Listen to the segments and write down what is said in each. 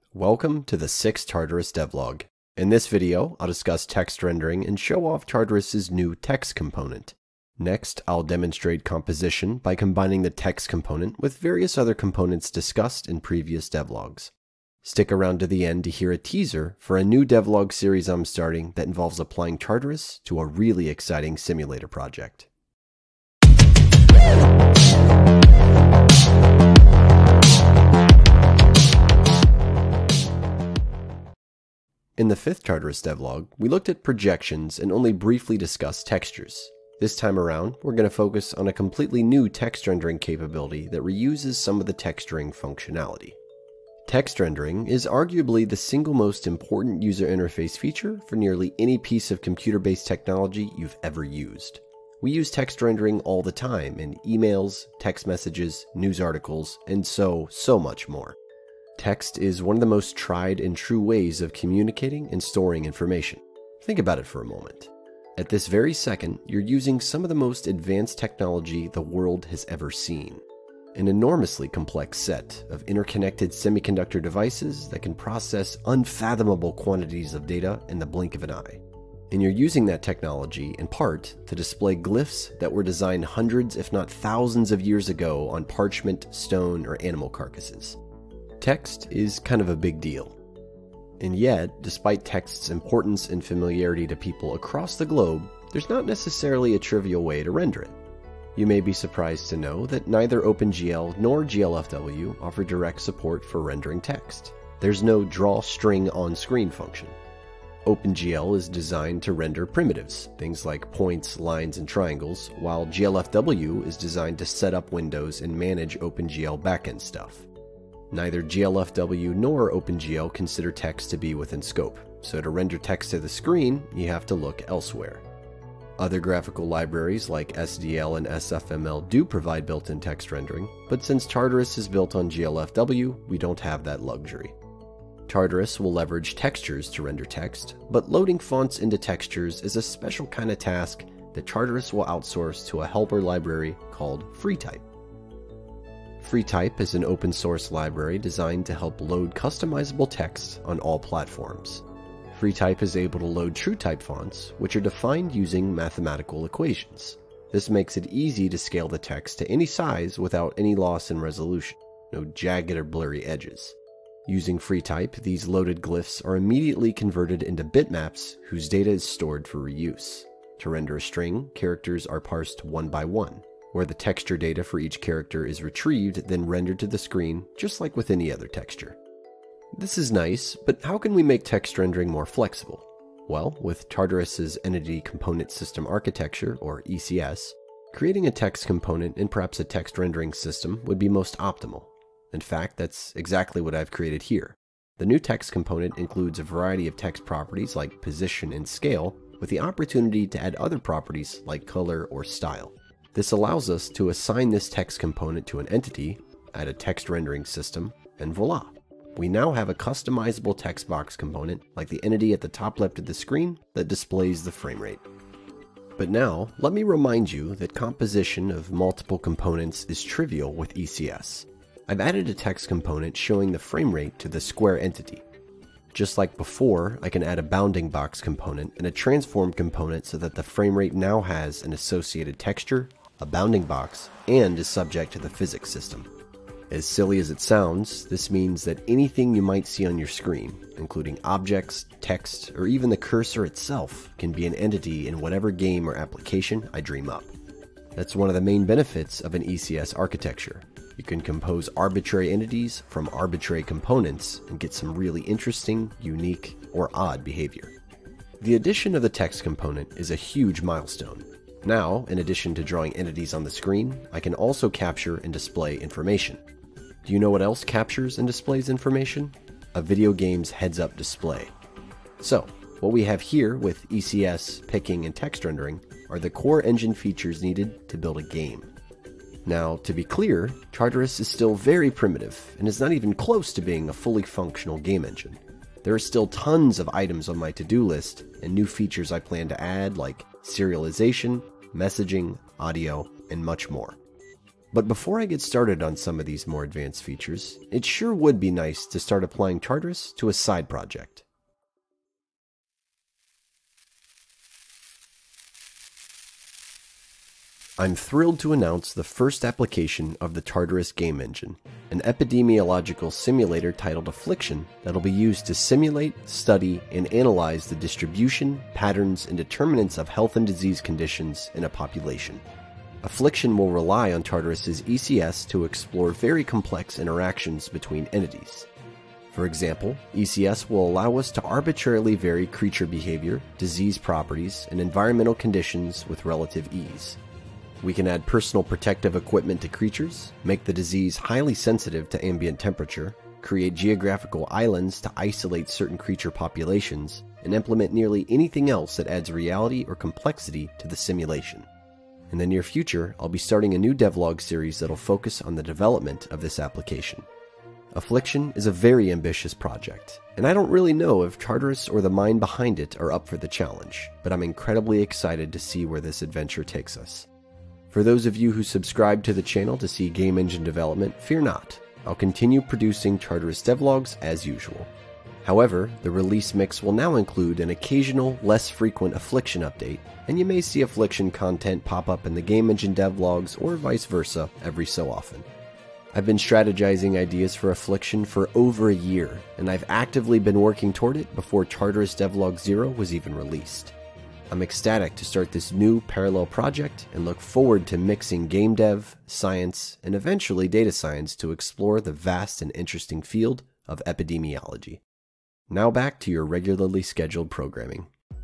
Welcome to the 6th Tartarus devlog. In this video, I'll discuss text rendering and show off Tartarus's new text component. Next, I'll demonstrate composition by combining the text component with various other components discussed in previous devlogs. Stick around to the end to hear a teaser for a new devlog series I'm starting that involves applying Tartarus to a really exciting simulator project. In the 5th Tartarus devlog, we looked at projections and only briefly discussed textures. This time around, we're going to focus on a completely new text rendering capability that reuses some of the texturing functionality. Text rendering is arguably the single most important user interface feature for nearly any piece of computer-based technology you've ever used. We use text rendering all the time in emails, text messages, news articles, and so much more. Text is one of the most tried and true ways of communicating and storing information. Think about it for a moment. At this very second, you're using some of the most advanced technology the world has ever seen. An enormously complex set of interconnected semiconductor devices that can process unfathomable quantities of data in the blink of an eye. And you're using that technology, in part, to display glyphs that were designed hundreds if not thousands of years ago on parchment, stone, or animal carcasses. Text is kind of a big deal. And yet, despite text's importance and familiarity to people across the globe, there's not necessarily a trivial way to render it. You may be surprised to know that neither OpenGL nor GLFW offer direct support for rendering text. There's no draw string on screen function. OpenGL is designed to render primitives, things like points, lines, and triangles, while GLFW is designed to set up windows and manage OpenGL backend stuff. Neither GLFW nor OpenGL consider text to be within scope, so to render text to the screen, you have to look elsewhere. Other graphical libraries like SDL and SFML do provide built-in text rendering, but since Tartarus is built on GLFW, we don't have that luxury. Tartarus will leverage textures to render text, but loading fonts into textures is a special kind of task that Tartarus will outsource to a helper library called FreeType. FreeType is an open source library designed to help load customizable text on all platforms. FreeType is able to load TrueType fonts, which are defined using mathematical equations. This makes it easy to scale the text to any size without any loss in resolution, no jagged or blurry edges. Using FreeType, these loaded glyphs are immediately converted into bitmaps whose data is stored for reuse. To render a string, characters are parsed one by one, where the texture data for each character is retrieved, then rendered to the screen, just like with any other texture. This is nice, but how can we make text rendering more flexible? Well, with Tartarus's Entity Component System Architecture, or ECS, creating a text component and perhaps a text rendering system would be most optimal. In fact, that's exactly what I've created here. The new text component includes a variety of text properties like position and scale, with the opportunity to add other properties like color or style. This allows us to assign this text component to an entity, add a text rendering system, and voila! We now have a customizable text box component like the entity at the top left of the screen that displays the frame rate. But now, let me remind you that composition of multiple components is trivial with ECS. I've added a text component showing the frame rate to the square entity. Just like before, I can add a bounding box component and a transform component so that the frame rate now has an associated texture, a bounding box, and is subject to the physics system. As silly as it sounds, this means that anything you might see on your screen, including objects, text, or even the cursor itself, can be an entity in whatever game or application I dream up. That's one of the main benefits of an ECS architecture. You can compose arbitrary entities from arbitrary components and get some really interesting, unique, or odd behavior. The addition of the text component is a huge milestone. Now, in addition to drawing entities on the screen, I can also capture and display information. Do you know what else captures and displays information? A video game's heads-up display. So, what we have here with ECS, picking, and text rendering are the core engine features needed to build a game. Now, to be clear, Tartarus is still very primitive and is not even close to being a fully functional game engine. There are still tons of items on my to-do list and new features I plan to add like serialization, messaging, audio, and much more. But before I get started on some of these more advanced features, it sure would be nice to start applying Tartarus to a side project. I'm thrilled to announce the first application of the Tartarus game engine, an epidemiological simulator titled Affliction that'll be used to simulate, study, and analyze the distribution, patterns, and determinants of health and disease conditions in a population. Affliction will rely on Tartarus's ECS to explore very complex interactions between entities. For example, ECS will allow us to arbitrarily vary creature behavior, disease properties, and environmental conditions with relative ease. We can add personal protective equipment to creatures, make the disease highly sensitive to ambient temperature, create geographical islands to isolate certain creature populations, and implement nearly anything else that adds reality or complexity to the simulation. In the near future, I'll be starting a new devlog series that'll focus on the development of this application. Affliction is a very ambitious project, and I don't really know if Tartarus or the mind behind it are up for the challenge, but I'm incredibly excited to see where this adventure takes us. For those of you who subscribe to the channel to see game engine development, fear not. I'll continue producing Tartarus devlogs as usual. However, the release mix will now include an occasional, less frequent Affliction update, and you may see Affliction content pop up in the game engine devlogs or vice versa every so often. I've been strategizing ideas for Affliction for over a year, and I've actively been working toward it before Tartarus Devlog 0 was even released. I'm ecstatic to start this new parallel project and look forward to mixing game dev, science, and eventually data science to explore the vast and interesting field of epidemiology. Now back to your regularly scheduled programming.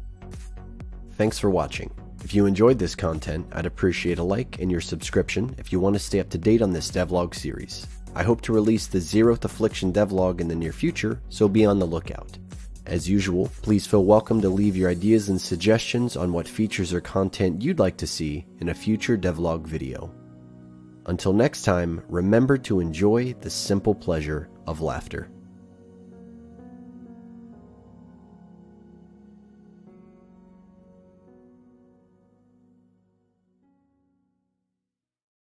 Thanks for watching. If you enjoyed this content, I'd appreciate a like and your subscription if you want to stay up to date on this devlog series. I hope to release the 0th Affliction devlog in the near future, so be on the lookout. As usual, please feel welcome to leave your ideas and suggestions on what features or content you'd like to see in a future devlog video. Until next time, remember to enjoy the simple pleasure of laughter.